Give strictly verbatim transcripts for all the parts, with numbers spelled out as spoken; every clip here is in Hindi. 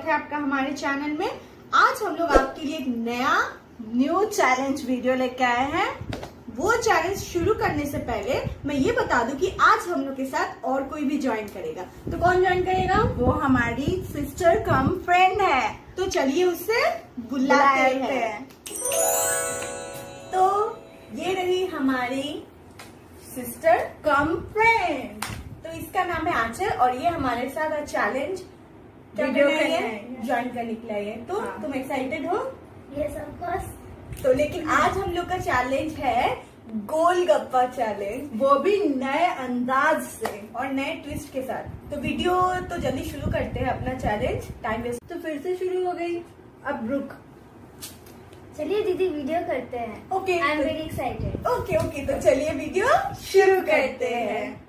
है आपका हमारे चैनल में। आज हम लोग आपके लिए एक नया न्यू चैलेंज वीडियो लेके आए हैं। वो चैलेंज शुरू करने से पहले मैं ये बता दूं कि आज हम लोग के साथ और कोई भी ज्वाइन करेगा। तो कौन ज्वाइन करेगा? वो हमारी सिस्टर कम फ्रेंड है। तो चलिए उससे बुलाते हैं। तो ये रही हमारी सिस्टर कम फ्रेंड। तो इसका नाम है आंचल और ये हमारे साथ चैलेंज वीडियो ज्वाइन करने के लिए। तो हाँ। तुम एक्साइटेड हो? Yes of course. तो लेकिन आज हम लोग का चैलेंज है गोलगप्पा चैलेंज, वो भी नए अंदाज से और नए ट्विस्ट के साथ। तो वीडियो तो जल्दी शुरू करते हैं अपना चैलेंज, टाइम वेस्ट तो फिर से शुरू हो गई। अब रुक, चलिए दीदी वीडियो करते हैं। Okay, I am very excited. Okay okay तो चलिए वीडियो शुरू करते हैं।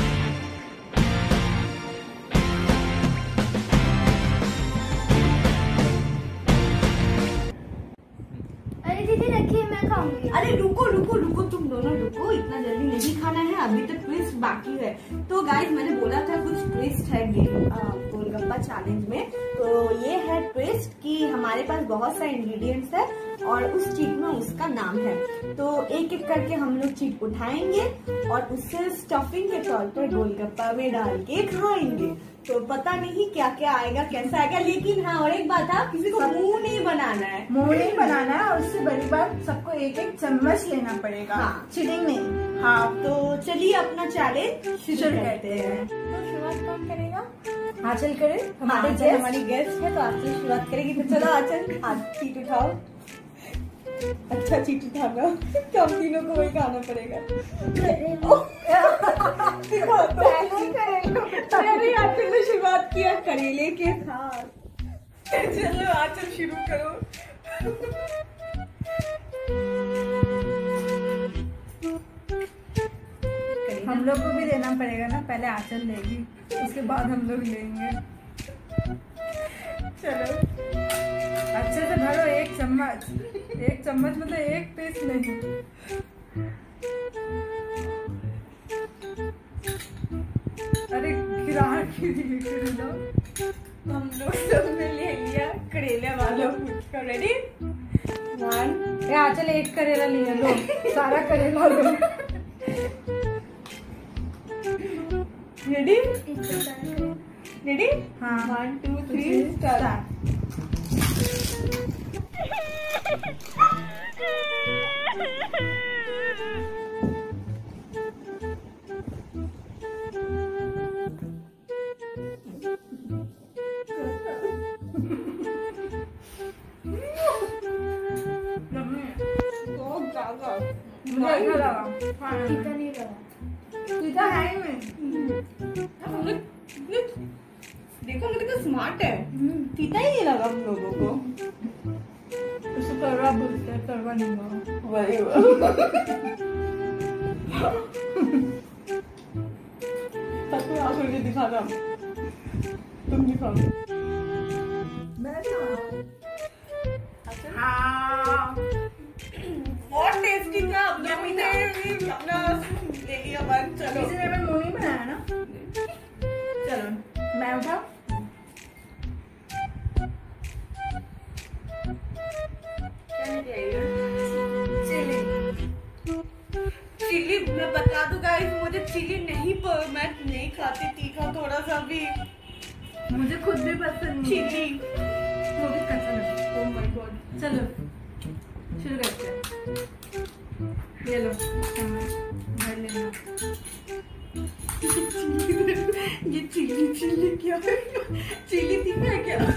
अरे दीदी रखिए, मैं खाऊंगी। अरे रुको रुको रुको, तुम दोनों रुको, इतना जल्दी नहीं खाना है, अभी तो ट्विस्ट बाकी है। तो गाइस मैंने बोला था कुछ ट्विस्ट है गेम गोलगप्पा चैलेंज में। तो ये है ट्विस्ट कि हमारे पास बहुत सारे इंग्रेडिएंट्स है और उस चीज में उसका नाम है। तो एक एक करके हम लोग चीज उठाएंगे और उससे स्टफिंग के तौर पर गोलगप्पा में डाल के खाएंगे। तो पता नहीं क्या क्या आएगा, कैसा आएगा। लेकिन हाँ, और एक बात है, किसी को मुंह नहीं बनाना है, मुंह नहीं बनाना है। और उससे बड़ी बात, सबको एक एक चम्मच लेना पड़ेगा। हाँ। चीटिंग नहीं। हाँ, तो चलिए अपना चैलेंज शुरू करते हैं। तो शुरुआत कौन करेगा? आंचल करे, हमारे आंचल हमारी गेस्ट है तो आंचल शुरुआत करेगी। तो चलो आंचल, आज चीट उठाओ। अच्छा चीट उठाना, तो हम तीनों को वही खाना पड़ेगा। अरे आंचल ने शुरुआत किया करेले के साथ। चलो आंचल शुरू करो। हम लोग को भी देना पड़ेगा ना, पहले आंचल लेगी उसके बाद हम लोग लेंगे। चलो अच्छे से भरो, एक चम्मच, एक चम्मच मतलब एक पीस नहीं। अरे गिरा गिरा हम लोग सबने ले लिया करेले वाला फुटका। रेडी? वन। आंचल एक करेला लिया, लो सारा करेला लो। रेडी? रेडी? हाँ। One two three start. मुझे अच्छा लगा। तीता नहीं लगा। सीधा है ही नहीं। देखो मुझे कितना स्मार्ट है, तीता ही नहीं लगा हम लोगों को। उसको करवा बोलते हैं, करवा नहीं लगा। वही सबको आंख करके दिखाना, तुम दिखाओ। हाँ बहुत टेस्टी था। अपना अपना ले लिया बंद। चलो किसी ने मुंह नहीं बनाया ना। चलो मैं उठा। चिली चिली मैं बता दूं गाइस, मुझे चिली नहीं पर मैं नहीं खाती तीखा थोड़ा सा भी। मुझे खुद भी पसंद नहीं है। चिली वो भी कैसा लगा। Oh my god. चलो शुरू करते हैं। ये लो चम्मच भर लेना। ये चिली चिली क्या है? चिली तीखा है क्या?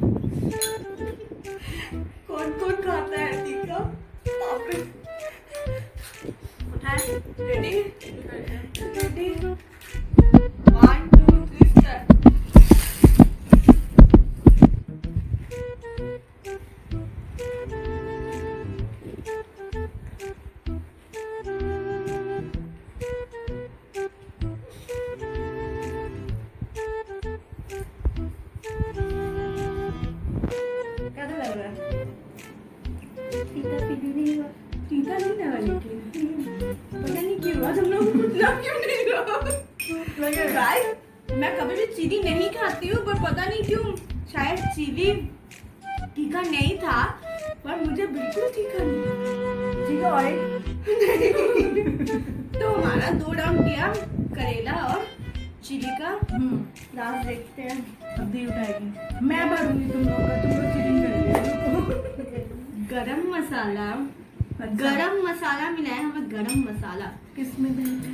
कौन कौन खाता है तीखा? उठाए। Ready? Ready? One two three start. कैसा लग रहा है? तीता पीली नहीं हुआ। तीता नहीं लगा, लेकिन पता नहीं क्यों आज हम लोग को कुछ लग क्यों नहीं रहा। गाइस मैं कभी भी चीनी नहीं खाती हूँ, पर पता नहीं क्यों शायद चिली तीखा नहीं था, पर मुझे बिल्कुल तीखा नहीं। ठीक है ऑयल। तो हमारा दो राउंड किया करेला और चिली का। लास्ट देखते हैं। अब दी उठाएगी, मैं भरूंगी तुम लोग का, तुम लोग चीटिंग करेंगे। गरम मसाला, अच्छा। गरम मसाला मिलाया हमें, गरम मसाला। किसमें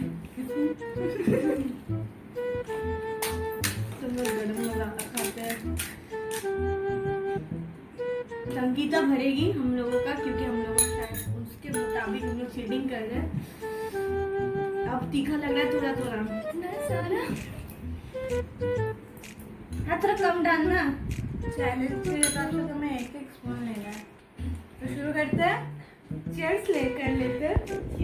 तुम लोग गरम मसाला खाते हैं। संगीता भरेगी हम लोगों का, क्योंकि हम लोग शायद उसके मुताबिक हम लोग फीडिंग कर रहे हैं। अब तीखा लग रहा है थोड़ा थोड़ा। हाँ थोड़ा कम डालना। चैलेंज के हिसाब से तुम्हें एक एक स्पून लेना है। तो शुरू करते हैं। चीयर्स लेकर लेते हैं।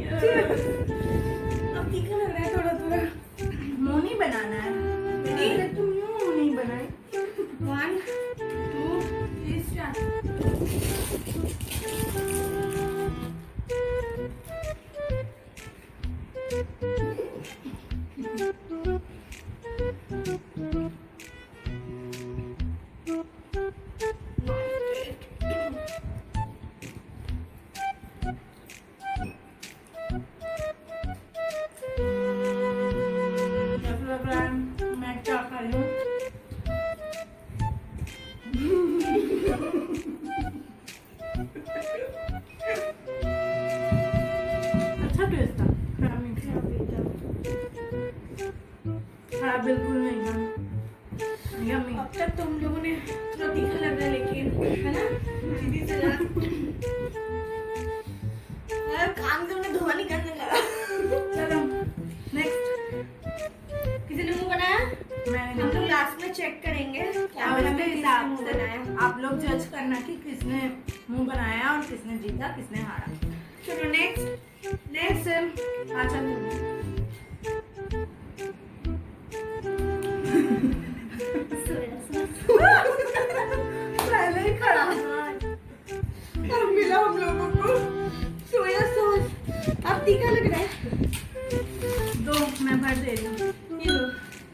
अब तीखा लग रहा है थोड़ा थोड़ा। मुंह नहीं बनाना है। Ready? तुम यूं नहीं बनाए। One two three start. मैं क्या खा रही हूँ? अच्छा टेस्ट था। हाँ बिल्कुल नहीं था। यम्मी। अब तक तुम लोगों ने थोड़ा तीखा लग रहा है, लेकिन है ना दीदी से लगा कान तुमने धुआं निकलने लगा। चलो नेक्स्ट। किसी ने मुंह बनाया? मैंने हम लोग लास्ट में चेक करेंगे और इसके हिसाब मुंह से बनाया। आप लोग जज करना कि किसने मुंह बनाया और किसने जीता, किसने हारा। चलो नेक्स्ट नेक्स्ट। अच्छा पहले ही खड़ा अब मिला हम लोगों को सोया सॉस। अब तीखा लग रहा है। दो मैं भर दे रही हूँ। ये लो।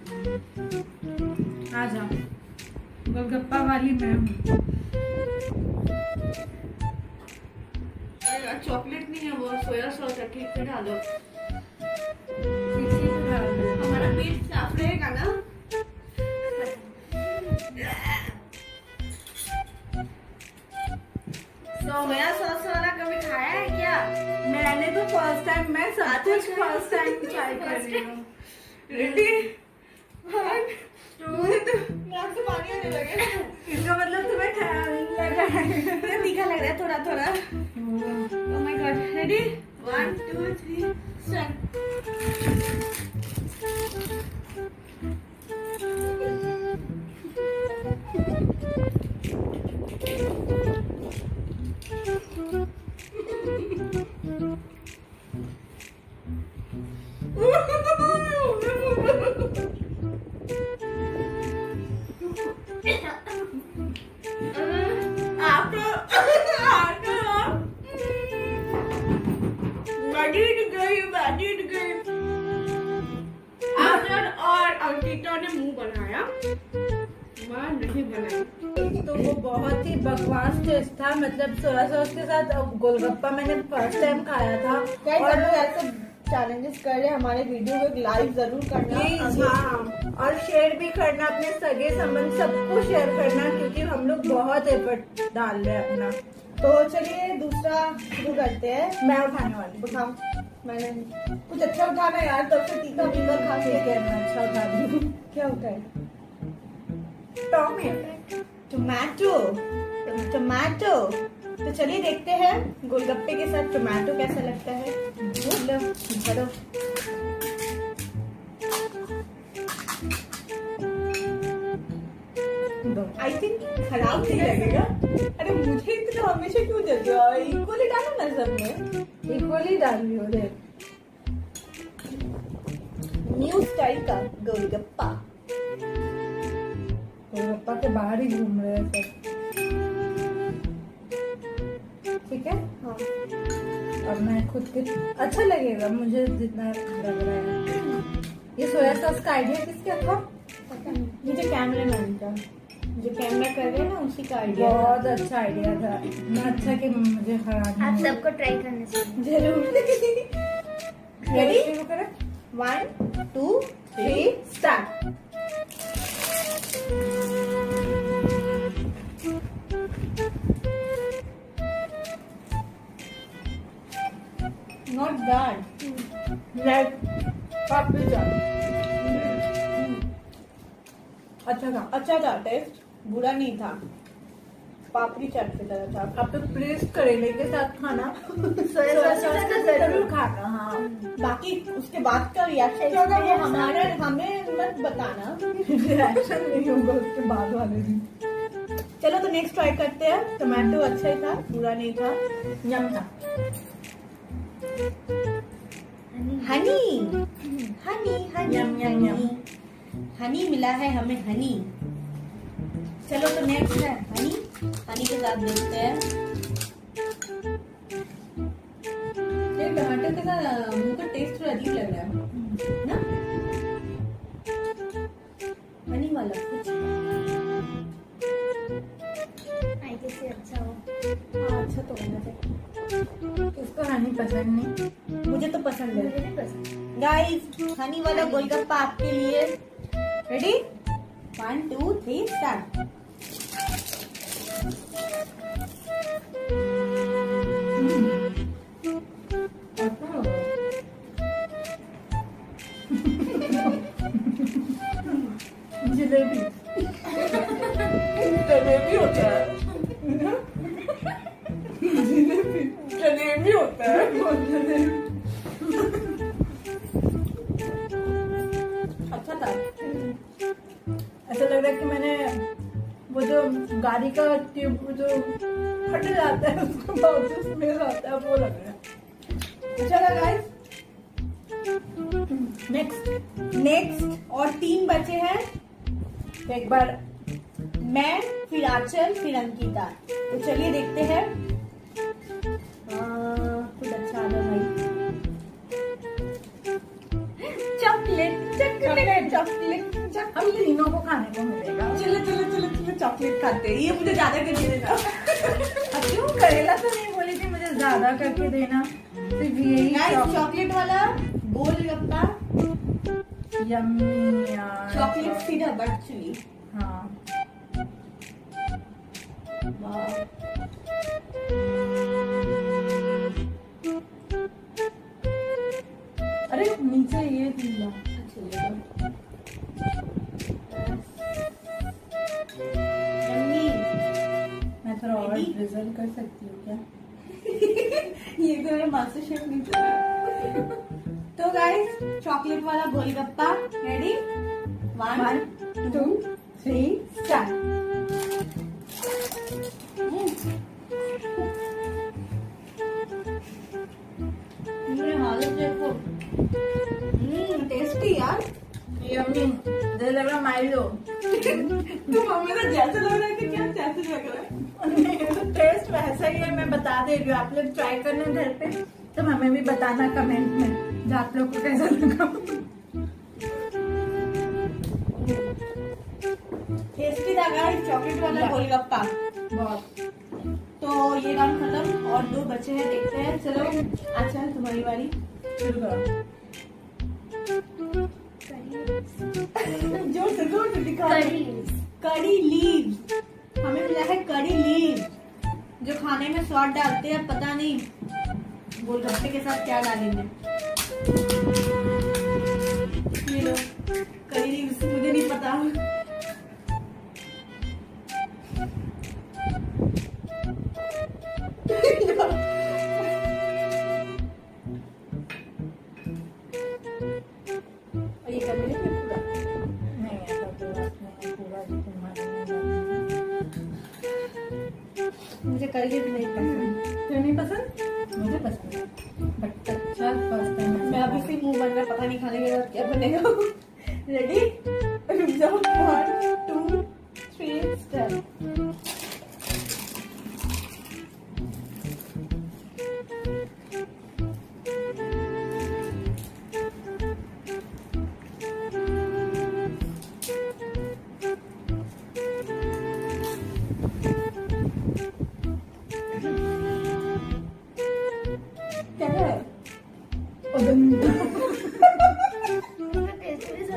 आ जाओ, गोलगप्पा वाली मैं हूँ। चॉकलेट नहीं है वो, सोया सॉस है। ठीक से डालो, ठीक से डाल दो। हमारा पेट साफ रहेगा ना। सोया सॉस वाला कभी खाया है क्या? मैंने तो फर्स्ट टाइम, मैं सब अच्छा, कुछ अच्छा। फर्स्ट टाइम ट्राई कर रही हूँ। Ready one two. नाक से पानी आने लगे। इसका मतलब तुम्हें ठहर लगा है। मुझे तीखा लग रहा है थोड़ा थोड़ा। Oh my god. Ready one two three start. और अंकिता ने मुंह बनाया, मैं नहीं बनाई। तो वो बहुत ही बकवास टेस्ट था। मतलब सोया सॉस के साथ गोलगप्पा मैंने फर्स्ट टाइम खाया था। और लोग ऐसे चैलेंजेस कर रहे हैं, हमारे वीडियो को लाइक जरूर करना। प्लीज हाँ, और शेयर भी करना अपने सगे संबंध सबको शेयर करना, क्योंकि हम लोग बहुत एफर्ट डाल रहे हैं अपना। तो चलिए दूसरा शुरू करते हैं। मैं उठाने वाली। उठाओ, मैंने कुछ अच्छा उठाना यार, तब से तीखा पीकर खा के। ठीक है मैं अच्छा उठा दी। क्या उठाए? टोमेटो। टोमेटो। टोमेटो। तो चलिए देखते हैं गोलगप्पे के साथ टोमेटो कैसा लगता है। लो भरो। आई थिंक खराब नहीं लगेगा। अरे मुझे इतना हमेशा क्यों देते हो? इक्वली डालो ना सब में। इक्वली डाल रही हो। देख न्यू स्टाइल का गोलगप्पा। गोलगप्पा के बाहर ही घूम रहे हैं सब। ठीक है हाँ। और मैं खुद के अच्छा लगेगा मुझे जितना लग रहा है। ये सोया सॉस का आइडिया किसका था? मुझे कैमरा मैन का। जो कैमरा कर रहे हैं ना उसी का आइडिया बहुत अच्छा आइडिया था, इतना अच्छा कि मुझे हराना आप है। सबको ट्राई करना चाहिए। जरूर। रेडी शुरू करें। One two three start. Not bad. Next papdi chaat. अच्छा था। अच्छा था, टेस्ट बुरा नहीं था, पापड़ी चाट की तरह था। आप तो प्लीज करेले के साथ खाना, सोया सॉस का जरूर खाना। हाँ, बाकी उसके बाद का रिएक्शन क्या होगा वो हमारा, हमें मत बताना। रिएक्शन नहीं होगा उसके बाद वाले दिन। चलो तो नेक्स्ट ट्राई करते हैं। टमाटो अच्छा ही था, बुरा नहीं था, यम था। हनी हनी हनी यम, यम, यम। हनी मिला है हमें, हनी। चलो तो नेक्स्ट है हनी। हनी के साथ देखते हैं। ये टमाटर के साथ मुंह का टेस्ट थोड़ा अजीब लग रहा है ना, हनी वाला कुछ। आई कैसे अच्छा हो। हाँ, अच्छा तो होना चाहिए। इसको हनी पसंद नहीं, मुझे तो पसंद है। मुझे नहीं पसंद। गाइस हनी वाला गोलगप्पा आपके लिए। Ready, one two three start. Jalebi. Jalebi होता है। जलेबी जलेबी होता है। अच्छा था। ऐसा लग रहा है कि मैंने वो जो गाड़ी का ट्यूब जो फट जाता है उसके बाद जो स्मेल आता है वो लग रहा है। अच्छा था गाइस। नेक्स्ट नेक्स्ट और तीन बचे हैं। एक बार मैं, फिर आंचल, फिर अंकिता। तो चलिए देखते हैं। आ, कुछ अच्छा आ रहा भाई। चॉकलेट चॉकलेट चॉकलेट हम तीनों को खाने को मिलेगा। चलो चलो चलो चलो चॉकलेट खाते हैं। ये मुझे ज्यादा करके देना। अब क्यों करेला तो नहीं बोली थी मुझे ज्यादा करके देना, सिर्फ यही गाइस चॉकलेट वाला गोलगप्पा, यम्मी यार। चॉकलेट सीधा बट चिली। हाँ, वाह। अरे नीचे ये दिया। यम्मी। मैं थोड़ा और Ready? ड्रिजल कर सकती हूँ क्या? ये तो मेरा मास्टर शेफ नहीं था। तो गाइस चॉकलेट वाला golgappa ready, one two three start. मेरे हालत देखो। हम्म टेस्टी यार। यम्मी, मुझे लग रहा माइलो। तो मम्मी को जैसे लग रहा है कि क्या जैसे लग रहा है। टेस्ट वैसा ही है, मैं बता दे रही हूँ। आप लोग ट्राई करना घर पे तो हमें भी बताना कमेंट में जो आप लोग को कैसा लगा। टेस्टी था गाइस चॉकलेट वाला गोलगप्पा बहुत। तो ये राउंड खत्म और दो बचे हैं, देखते हैं। चलो अच्छा तुम्हारी बारी। शुरू करो। जोर से जोर से दिखा। करी करी लीव्स, हमें मिला है करी लीव्स जो खाने में स्वाद डालते हैं। पता नहीं गोलगप्पे के साथ क्या डालेंगे। ये लो करी लीव्स, मुझे नहीं पता। और ये कर लेंगे पूरा। नहीं ऐसा तो बात नहीं, पूरा भी तुम्हारा नहीं। मुझे करी लीव्स नहीं पसंद। क्यों नहीं पसंद? मुझे पसंद है, बट अच्छा फर्स्ट टाइम मैं अभी से मुंह बन रहा, पता नहीं खाने के बाद क्या बनेगा। रेडी, रुक जाओ। One two three start.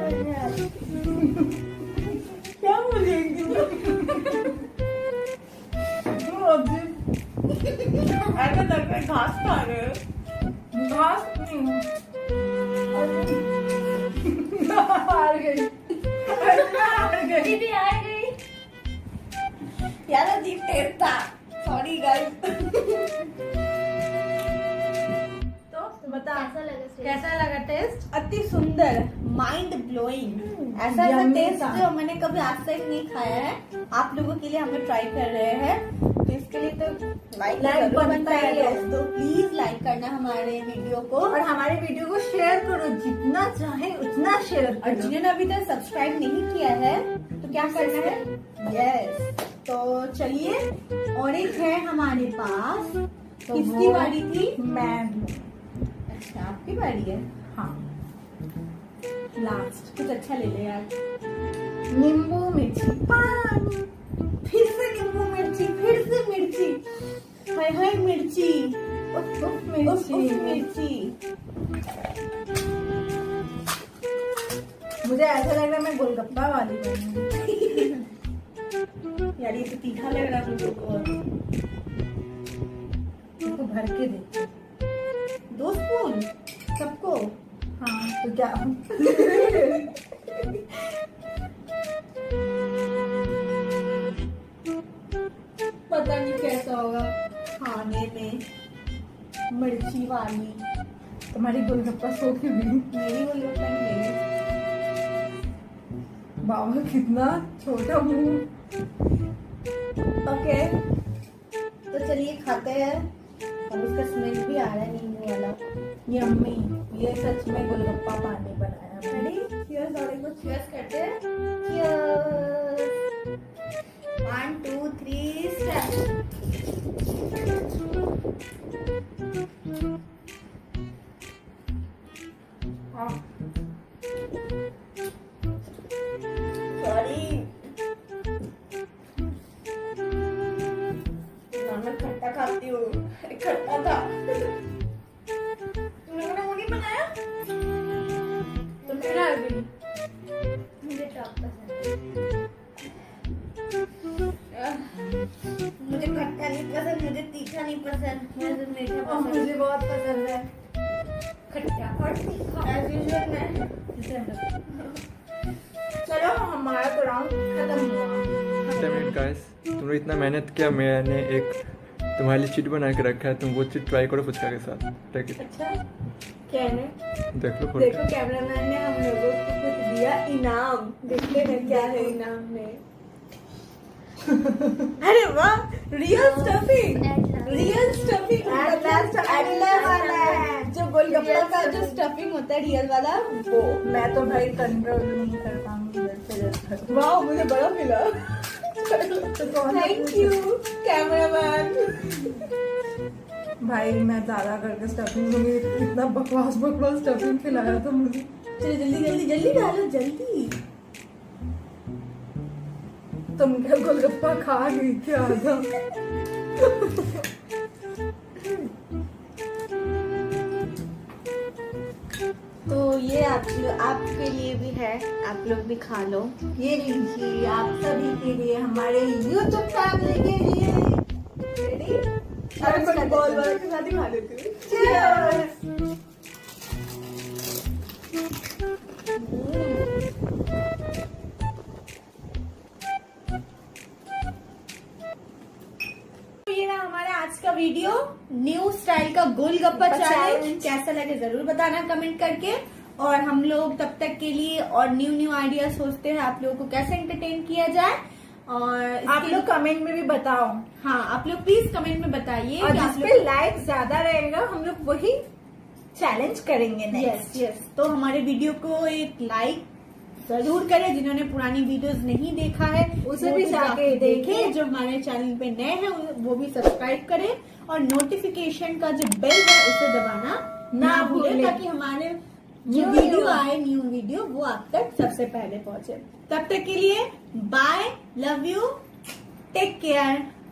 क्या बोलेंगे? ऐसा लग रहा है घास खा रहे हो। घास नहीं हार गई, हार गई। दीदी आ गई। यार अजीब टेस्ट था, सॉरी गाइस। तो बता कैसा लगा टेस्ट? कैसा लगा टेस्ट? अति सुंदर, माइंड ब्लोइंग। ऐसा ऐसा Yummy टेस्ट था। जो मैंने कभी आज तक नहीं खाया है। आप लोगों के लिए हम लोग ट्राई कर रहे हैं, तो इसके लिए तो लाइक Like जरूर बनता बनता है है। दोस्तों। प्लीज लाइक करना हमारे वीडियो को, और हमारे वीडियो को शेयर करो, जितना चाहे उतना शेयर और करो। जिन्होंने अभी तक सब्सक्राइब नहीं किया है तो क्या करना है? यस। तो चलिए, और एक है हमारे पास। तो किसकी वो बारी थी? मैं। अच्छा, आपकी बारी है। हाँ, लास्ट कुछ अच्छा ले ले यार। नींबू मिर्ची पानी। फिर से नींबू मिर्ची, फिर से मिर्ची, हाय हाय मिर्ची, उफ, उफ, उफ, मिर्ची उफ, मिर्ची। मुझे ऐसा लग रहा है मैं गोलगप्पा वाली बनूंगी। यार ये तो तीखा लग रहा है मुझे को। इसको भर के देते। दो स्पून सबको। हाँ तो क्या? पता नहीं कैसा होगा खाने में। मिर्ची वाली तुम्हारी गोलगप्पा सोखी हुई। मेरी गोलगप्पा नहीं है। बाबा कितना छोटा मुंह। ओके, तो चलिए खाते हैं। अब इसका स्मेल भी आ रहा है नींबू वाला। यम्मी, ये सच में गोलगप्पा पानी बनाया मैंने। रेडी? चीयर्स, और एक बार चीयर्स करते हैं। Cheers. One two three start. Sorry, मैं खट्टा खाती हूँ। खट्टा था। तुमने वो नहीं बनाया? तो मेरा अभी मुझे टॉप पसंद है। मुझे खट्टा नहीं पसंद, मुझे तीखा नहीं पसंद, मुझे तो मीठा और पसंद। मुझे बहुत पसंद है खट्टा और तीखा। As usual मैं। चलो हमारा तो राउंड खत्म हुआ। मिनट गाइस, तुमने इतना मेहनत किया, मैंने एक तुम्हारे लिए चीट बना के रखा है, तुम वो चीट ट्राई करो फुचका के साथ। टेक इट, अच्छा क्या है? देख लो खोल देखो के। कैमरामैन ने हम लोगों को कुछ दिया इनाम। देखते हैं क्या है इनाम में। अरे वाह, रियल स्टफिंग, रियल स्टफिंग वाला है। जो गोलगप्पा का जो स्टफिंग होता है रियल वाला, वो। मैं तो भाई कंट्रोल नहीं कर पाऊंगी जैसे जैसे। वाह, मुझे बड़ा मिला। तो कौन थैंक यू कैमरामैन। भाई मैं ज्यादा करके स्टफिंग दूंगी। इतना बकवास बकवास स्टफिंग खिलाया था मुझे। चलो जल्दी जल्दी जल्दी डालो, जल्दी। तुम क्या गोलगप्पा खा गई क्या? था तो ये आप आपके लिए भी है, आप लोग भी खा लो। ये लीजिए आप सभी के लिए, हमारे यूट्यूब फैमिली के लिए। रेडी? अरे मैं बॉल वाला के साथ ही खा लेती हूँ। Cheers! तो ये ना हमारा आज का वीडियो, न्यू स्टाइल का गोलगप्पा चैलेंज। कैसा लगे जरूर बताना कमेंट करके। और हम लोग तब तक के लिए और न्यू न्यू आइडिया सोचते हैं आप लोगों को कैसे एंटरटेन किया जाए। और आप इसके- लोग कमेंट में भी बताओ, हाँ, आप लोग प्लीज कमेंट में बताइए और कि आप जिसपे लाइक ज्यादा रहेगा हम लोग वही चैलेंज करेंगे यस नेक्स्ट। यस तो हमारे वीडियो को एक लाइक जरूर करें। जिन्होंने पुरानी वीडियोस नहीं देखा है उसे वो भी जाके देखें। देखें। जो हमारे चैनल पे नए हैं वो भी सब्सक्राइब करें, और नोटिफिकेशन का जो बेल है उसे दबाना ना ना भूलें, भूलें। ताकि हमारे जो New वीडियो video। आए न्यू वीडियो वो आप तक सबसे पहले पहुंचे। तब तक के लिए bye, love you, take care.